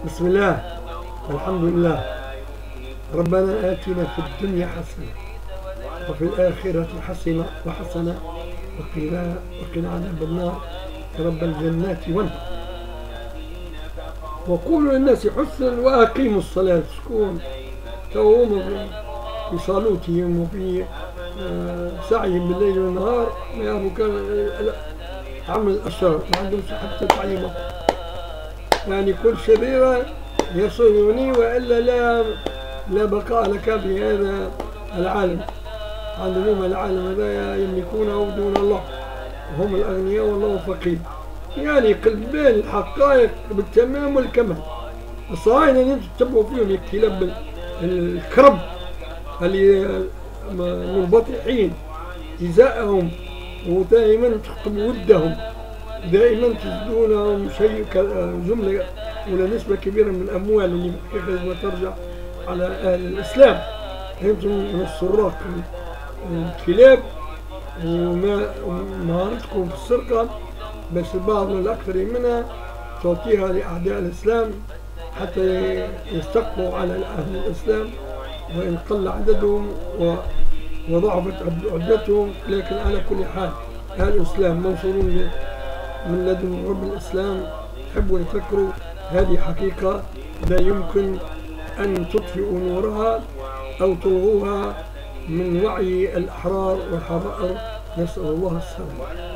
بسم الله والحمد لله. ربنا آتنا في الدنيا حسنة وفي الآخرة حسنة وقنا عذاب النار رب الجنات والنار. وقولوا للناس حسنا وأقيموا الصلاة. شكون توهم في صلاتهم وفي سعيهم بالليل والنهار ما يعرفوا كان عمل الأشرار، ما عندهمش حتى تعليمه، يعني كل شريرة يصلني وإلا لا بقاء لك في هذا العالم. عندهم العالم هذا يملكونه دون الله، وهم الأغنياء والله فقير. يعني قلبين الحقائق بالتمام والكمال. الصهاينة اللي انتم تتبعوا فيهم يكتلب الكرب اللي منبطحين إزاءهم ودائما تخطبوا ودهم، دائما تجدونهم شيء جملة ولا نسبة كبيرة من الأموال اللي لازم ترجع على أهل الإسلام. أنتم من السراق الكلاب، ومهارتكم في السرقة بس البعض الأكثر منها تعطيها لأعداء الإسلام حتى يستقوا على أهل الإسلام، وإن قل عددهم وضعفت عدتهم، لكن على كل حال أهل الإسلام منصورون من لدن رب الإسلام. تحبوا تفكروا هذه حقيقة لا يمكن أن تطفئوا نورها أو تلغوها من وعي الأحرار والحرائر. نسأل الله السلامة.